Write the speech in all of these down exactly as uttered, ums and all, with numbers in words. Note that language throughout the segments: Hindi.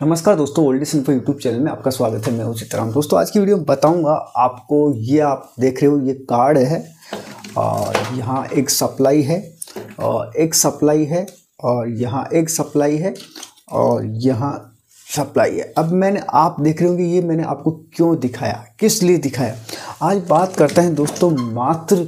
नमस्कार दोस्तों, old is info YouTube channel में आपका स्वागत है। मैं हूं चित्राम। दोस्तों आज की वीडियो में बताऊंगा आपको, ये आप देख रहे हो ये कार्ड है और यहाँ एक सप्लाई है और एक सप्लाई है और यहाँ एक सप्लाई है और यहाँ सप्लाई है। अब मैंने आप देख रहे होंगे ये मैंने आपको क्यों दिखाया, किस लिए दिखाया। आज बात करते हैं दोस्तों, मात्र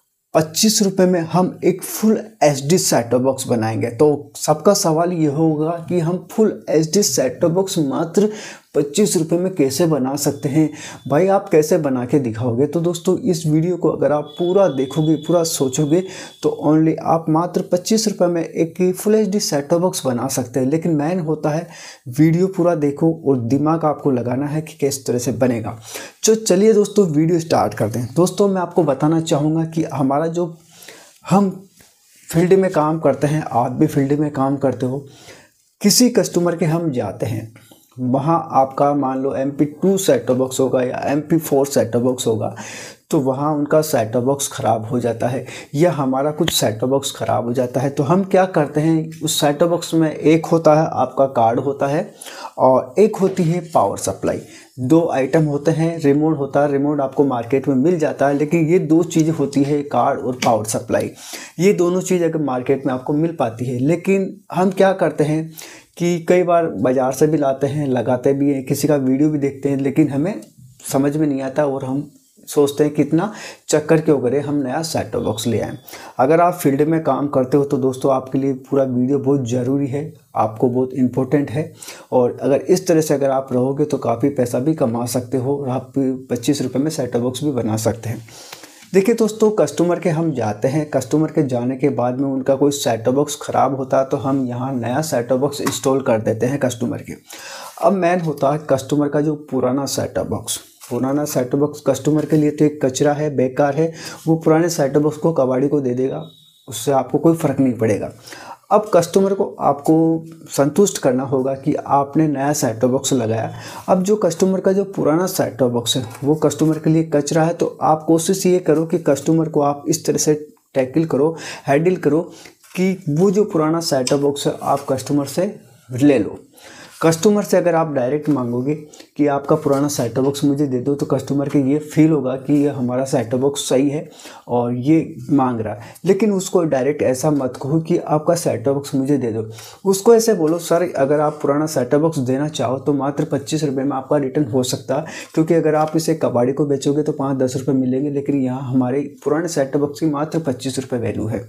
पच्चीस रुपये में हम एक full H D set top box बनाएंगे। तो सबका सवाल ये होगा कि हम full H D set top box मात्र पच्चीस रुपये में कैसे बना सकते हैं। भाई आप कैसे बना के दिखाओगे? तो दोस्तों इस वीडियो को अगर आप पूरा देखोगे, पूरा सोचोगे तो ओनली आप मात्र पच्चीस रुपये में एक full H D set top box बना सकते हैं। लेकिन मैन होता है वीडियो पूरा देखो और दिमाग आपको लगाना है कि किस तरह से बनेगा। तो चलिए दोस्तों वीडियो स्टार्ट करते हैं। दोस्तों मैं आपको बताना चाहूँगा कि हमारा जो हम फील्ड में काम करते हैं, आप भी फील्ड में काम करते हो, किसी कस्टमर के हम जाते हैं, वहाँ आपका मान लो M P two set top box होगा या M P four set top box होगा, तो वहाँ उनका सेट टॉप बॉक्स ख़राब हो जाता है या हमारा कुछ सेट टॉप बॉक्स ख़राब हो जाता है। तो हम क्या करते हैं, उस सेट टॉप बॉक्स में एक होता है आपका कार्ड होता है और एक होती है पावर सप्लाई। दो आइटम होते हैं, रिमोट होता है, रिमोट आपको मार्केट में मिल जाता है, लेकिन ये दो चीज़ें होती है, कार्ड और पावर सप्लाई। ये दोनों चीज़ अगर मार्केट में आपको मिल पाती है, लेकिन हम क्या करते हैं कि कई बार बाज़ार से भी लाते हैं, लगाते भी हैं, किसी का वीडियो भी देखते हैं, लेकिन हमें समझ में नहीं आता और हम सोचते हैं कितना चक्कर क्यों करें, हम नया सेट टॉप बॉक्स ले आएँ। अगर आप फील्ड में काम करते हो तो दोस्तों आपके लिए पूरा वीडियो बहुत ज़रूरी है, आपको बहुत इम्पोर्टेंट है। और अगर इस तरह से अगर आप रहोगे तो काफ़ी पैसा भी कमा सकते हो और आप पच्चीस रुपये में सेट टॉप बॉक्स भी बना सकते हैं। देखिए दोस्तों, कस्टमर के हम जाते हैं, कस्टमर के जाने के बाद में उनका कोई सेट टॉप बॉक्स ख़राब होता है तो हम यहाँ नया सेट टॉप बॉक्स इंस्टॉल कर देते हैं कस्टमर के। अब मेन होता है कस्टमर का जो पुराना सेट टॉप बॉक्स, पुराना सेट टॉप बॉक्स कस्टमर के लिए तो एक कचरा है, बेकार है। वो पुराने सेट टॉप बॉक्स को कबाड़ी को दे देगा, उससे आपको कोई फ़र्क नहीं पड़ेगा। अब कस्टमर को आपको संतुष्ट करना होगा कि आपने नया सेट टॉप बॉक्स लगाया। अब जो कस्टमर का जो पुराना सेट टॉप बॉक्स है वो कस्टमर के लिए कचरा है, तो आप कोशिश ये करो कि कस्टमर को आप इस तरह से टैकल करो, हैंडल करो कि वो जो पुराना सेट टॉप बॉक्स है आप कस्टमर से ले लो। कस्टमर से अगर आप डायरेक्ट मांगोगे कि आपका पुराना सेट टॉप बॉक्स मुझे दे दो, तो कस्टमर के ये फील होगा कि ये हमारा सेट टॉप बॉक्स सही है और ये मांग रहा है। लेकिन उसको डायरेक्ट ऐसा मत कहो कि आपका सेट टॉप बॉक्स मुझे दे दो। उसको ऐसे बोलो, सर अगर आप पुराना सेट टॉप बॉक्स देना चाहो तो मात्र पच्चीस रुपये में आपका रिटर्न हो सकता है, क्योंकि अगर आप इसे कबाड़ी को बेचोगे तो पाँच दस रुपये मिलेंगे, लेकिन यहाँ हमारे पुराने सेट टॉप बॉक्स की मात्र पच्चीस रुपये वैल्यू है।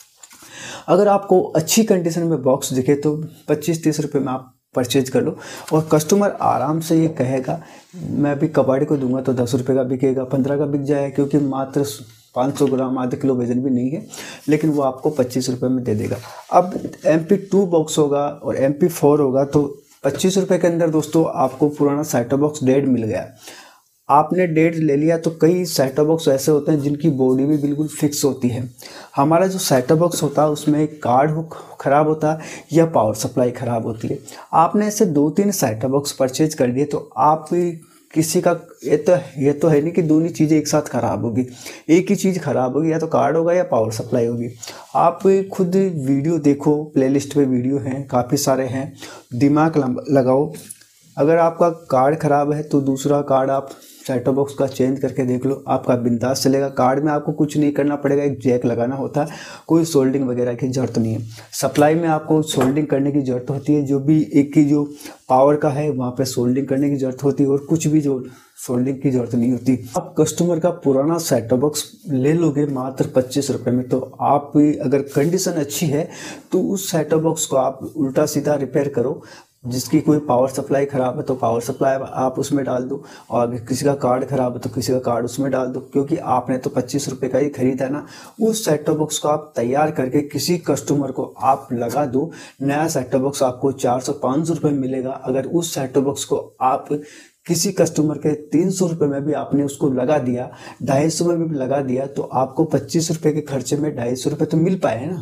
अगर आपको अच्छी कंडीशन में बॉक्स दिखे तो पच्चीस तीस रुपये में आप परचेज कर लो और कस्टमर आराम से ये कहेगा मैं भी कबाड़ी को दूंगा तो दस रुपये का बिकेगा, पंद्रह का बिक जाएगा, क्योंकि मात्र पाँच सौ ग्राम आधा किलो वजन भी नहीं है, लेकिन वो आपको पच्चीस रुपये में दे देगा। अब एम पी टू बॉक्स होगा और एम पी फोर होगा तो पच्चीस रुपये के अंदर दोस्तों आपको पुराना सेट टॉप बॉक्स डेढ़ मिल गया। आपने डेढ़ ले लिया तो कई सेट टॉप बॉक्स ऐसे होते हैं जिनकी बॉडी भी बिल्कुल फिक्स होती है। हमारा जो सेट टॉप बॉक्स होता है उसमें एक कार्ड हो ख़राब होता है या पावर सप्लाई ख़राब होती है। आपने ऐसे दो तीन सेट टॉप बॉक्स परचेज कर लिए तो आप किसी का ये तो ये तो है नहीं कि दोनों चीज़ें एक साथ ख़राब होगी, एक ही चीज़ ख़राब होगी, या तो कार्ड होगा या पावर सप्लाई होगी। आप खुद वीडियो देखो, प्लेलिस्ट पे वीडियो हैं काफ़ी सारे हैं, दिमाग लगाओ। अगर आपका कार्ड ख़राब है तो दूसरा कार्ड आप सेट टॉप बॉक्स का चेंज करके देख लो, आपका बिंदास चलेगा। कार्ड में आपको कुछ नहीं करना पड़ेगा, एक जैक लगाना होता है, कोई सोल्डिंग वगैरह की ज़रूरत नहीं है। सप्लाई में आपको सोल्डिंग करने की ज़रूरत होती है, जो भी एक की जो पावर का है वहाँ पे सोल्डिंग करने की ज़रूरत होती है और कुछ भी जो सोल्डिंग की ज़रूरत नहीं होती। आप कस्टमर का पुराना सेट टॉप बॉक्स ले लोगे मात्र पच्चीस रुपये में, तो आप अगर कंडीशन अच्छी है तो उस सेट टॉप बॉक्स को आप उल्टा सीधा रिपेयर करो। जिसकी कोई पावर सप्लाई ख़राब है तो पावर सप्लाई आप उसमें डाल दो, और अगर किसी का कार्ड ख़राब है तो किसी का कार्ड उसमें डाल दो, क्योंकि आपने तो पच्चीस रुपये का ही खरीदा ना। उस सेट टॉप बॉक्स को आप तैयार करके किसी कस्टमर को आप लगा दो, नया सेट टॉप बॉक्स आपको चार सौ पाँच सौ रुपये मिलेगा। अगर उस सेट टॉप बॉक्स को आप किसी कस्टमर के तीन सौ रुपये में भी आपने उसको लगा दिया, ढाई सौ में भी लगा दिया, तो आपको पच्चीस रुपये के खर्चे में ढाई सौ रुपये तो मिल पाए ना।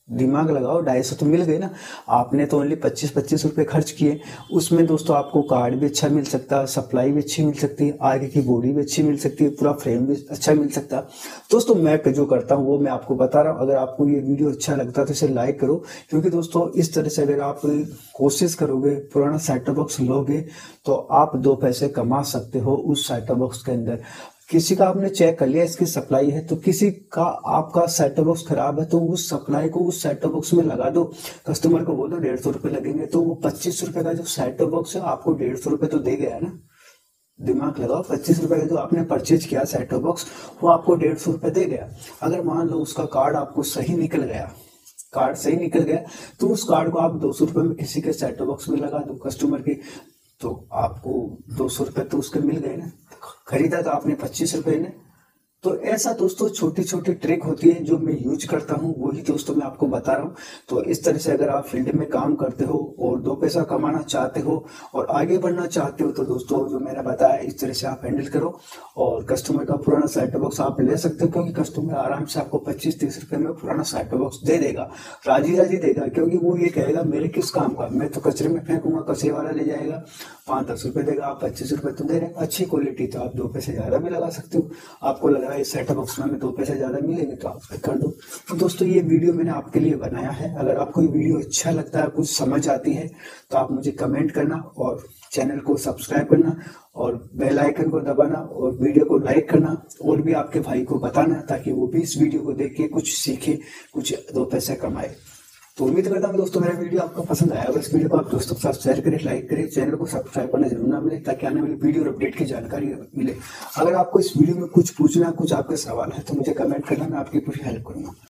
दिमाग लगाओ, ढाई सौ तो मिल गए ना। आपने तो ओनली पच्चीस पच्चीस रुपए खर्च किए, उसमें दोस्तों आपको कार्ड भी अच्छा मिल सकता है, सप्लाई भी अच्छी मिल सकती है, आगे की बॉडी भी अच्छी मिल सकती है, पूरा फ्रेम भी अच्छा मिल सकता है। दोस्तों मैं जो करता हूँ वो मैं आपको बता रहा हूँ। अगर आपको ये वीडियो अच्छा लगता है तो इसे लाइक करो, क्योंकि दोस्तों इस तरह से अगर आप कोशिश करोगे, पुराना सेट टॉप बॉक्स लोगे तो आप दो पैसे कमा सकते हो उस सेट टॉप बॉक्स के अंदर। किसी का आपने चेक कर लिया इसकी सप्लाई है, तो किसी का आपका सेट टॉप बॉक्स खराब है तो उस सप्लाई को उस सेट टॉप बॉक्स में लगा दो, कस्टमर को बोलो डेढ़ सौ रुपए लगेंगे, तो वो पच्चीस रुपए का जो सेट टॉप बॉक्स है आपको डेढ़ सौ रुपए तो दे गया ना। दिमाग लगाओ, पच्चीस रुपए का जो आपने परचेज किया सेट टॉप बॉक्स वो आपको डेढ़ सौ रुपए दे गया। अगर मान लो उसका कार्ड आपको सही निकल गया, कार्ड सही निकल गया तो उस कार्ड को आप दो सौ रुपए में किसी के सेट टॉप बॉक्स में लगा दो कस्टमर के, तो आपको दो सौ रुपए तो उसके मिल गए ना। खरीदा तो आपने पच्चीस रुपए ने। तो ऐसा दोस्तों छोटी छोटी ट्रिक होती है जो मैं यूज करता हूँ, वही दोस्तों मैं आपको बता रहा हूँ। तो इस तरह से अगर आप फील्ड में काम करते हो और दो पैसा कमाना चाहते हो और आगे बढ़ना चाहते हो तो दोस्तों जो मैंने बताया इस तरह से आप हैंडल करो और कस्टमर का पुराना सेट टॉप बॉक्स आप ले सकते हो, क्योंकि कस्टमर आराम से आपको पच्चीस तीस रुपए में पुराना सेट टॉप बॉक्स दे देगा, राजी राजी देगा, क्योंकि वो ये कहेगा मेरे किस काम का, मैं तो कचरे में फेंकूंगा, कचरे वाला ले जाएगा, पाँच दस रुपए देगा, आप पच्चीस रुपए तो दे रहे हैं, अच्छी क्वालिटी तो आप दो पैसे ज्यादा भी लगा सकते हो। आपको लग रहा है इस सेट टॉप बॉक्स में दो पैसे ज्यादा मिलेंगे तो आप कर दो। तो दोस्तों ये वीडियो मैंने आपके लिए बनाया है, अगर आपको ये वीडियो अच्छा लगता है, कुछ समझ आती है तो आप मुझे कमेंट करना और चैनल को सब्सक्राइब करना और बेल आइकन को दबाना और वीडियो को लाइक करना और भी आपके भाई को बताना ताकि वो भी इस वीडियो को देख के कुछ सीखे, कुछ दो पैसे कमाए। तो उम्मीद करता हूँ दोस्तों मेरा वीडियो आपको पसंद आया होगा। इस वीडियो को आप दोस्तों के साथ शेयर करें, लाइक करें, चैनल को सब्सक्राइब करना जरूर ना मिले ताकि आने वाली वीडियो और अपडेट की जानकारी मिले। अगर आपको इस वीडियो में कुछ पूछना, कुछ आपके सवाल है तो मुझे कमेंट करना, मैं आपकी पूरी हेल्प करूंगा।